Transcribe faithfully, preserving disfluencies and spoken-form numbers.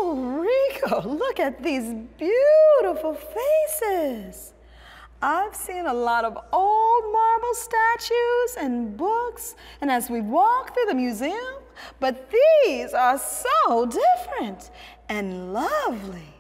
Oh, Rico, look at these beautiful faces. I've seen a lot of old marble statues and books, and as we walk through the museum, but these are so different and lovely.